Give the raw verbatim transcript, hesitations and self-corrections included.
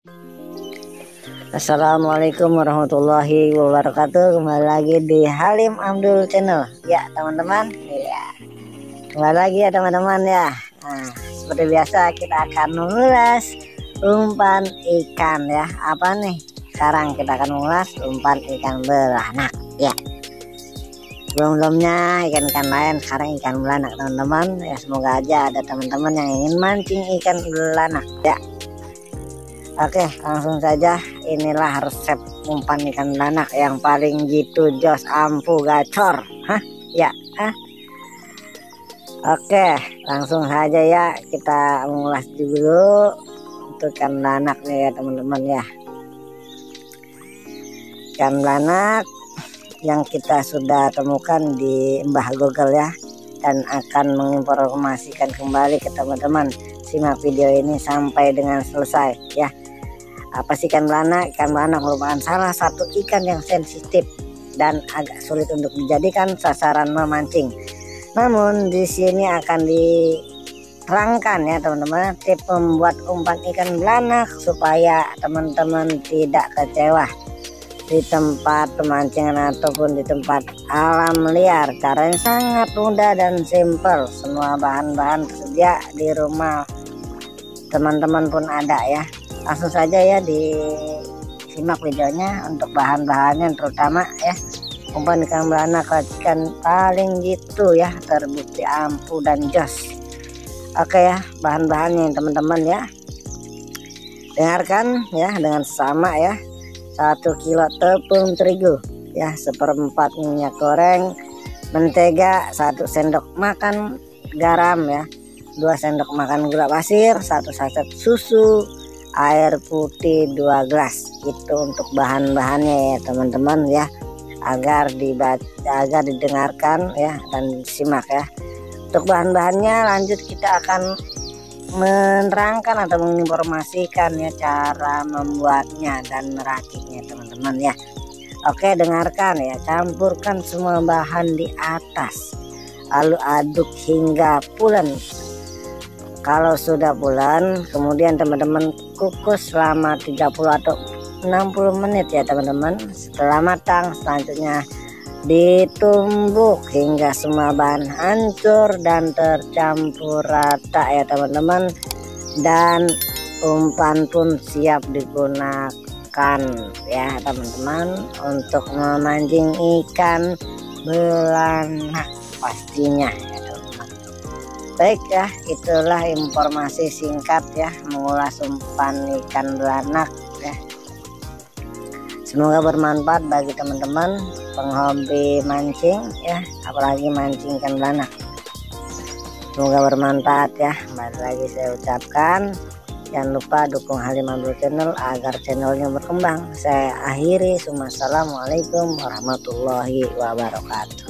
Assalamualaikum warahmatullahi wabarakatuh. Kembali lagi di Halim Abdul Channel ya teman-teman ya. Kembali lagi ya teman-teman ya. Nah, seperti biasa kita akan mengulas umpan ikan ya. Apa nih? Sekarang kita akan mengulas umpan ikan beranak ya. Sebelum-sebelumnya ikan-ikan lain, sekarang ikan beranak teman-teman ya. Semoga aja ada teman-teman yang ingin mancing ikan beranak ya. Oke, langsung saja. Inilah resep umpan ikan beranak yang paling gitu jos ampuh gacor. Hah? Ya. Hah? Oke, langsung saja ya kita mengulas dulu untuk ikan beranak nih ya teman-teman ya. Ikan beranak yang kita sudah temukan di Mbah Google ya, dan akan menginformasikan kembali ke teman-teman. Simak video ini sampai dengan selesai ya. Apa sih ikan beranak? Ikan beranak merupakan salah satu ikan yang sensitif dan agak sulit untuk dijadikan sasaran memancing. Namun di sini akan diterangkan ya teman-teman tips membuat umpan ikan beranak supaya teman-teman tidak kecewa di tempat pemancingan ataupun di tempat alam liar. Caranya sangat mudah dan simpel. Semua bahan-bahan tersedia di rumah teman-teman pun ada ya. Langsung saja ya disimak videonya untuk bahan-bahannya, terutama ya umpan ikan beranak racikan paling gitu ya, terbukti ampuh dan jos. Oke ya, bahan-bahannya teman-teman ya, dengarkan ya dengan sama ya. Satu kilo tepung terigu ya, seperempat minyak goreng, mentega satu sendok makan garam ya, dua sendok makan gula pasir, satu saset susu, air putih dua gelas. Itu untuk bahan-bahannya ya teman-teman ya, agar dibaca, agar didengarkan ya dan disimak ya. Untuk bahan-bahannya lanjut kita akan menerangkan atau menginformasikan ya cara membuatnya dan merakitnya teman-teman ya. Oke, dengarkan ya. Campurkan semua bahan di atas, lalu aduk hingga pulen. Kalau sudah pulen, kemudian teman-teman kukus selama tiga puluh atau enam puluh menit ya teman-teman. Setelah matang, selanjutnya ditumbuk hingga semua bahan hancur dan tercampur rata ya teman-teman, dan umpan pun siap digunakan ya teman-teman untuk memancing ikan beranak pastinya ya teman-teman. Baik ya, itulah informasi singkat ya mengulas umpan ikan beranak ya. Semoga bermanfaat bagi teman-teman penghobi mancing ya, apalagi mancing ikan beranak. Semoga bermanfaat ya. Kembali lagi saya ucapkan, jangan lupa dukung Halim Abdul Channel agar channelnya berkembang. Saya akhiri, assalamualaikum warahmatullahi wabarakatuh.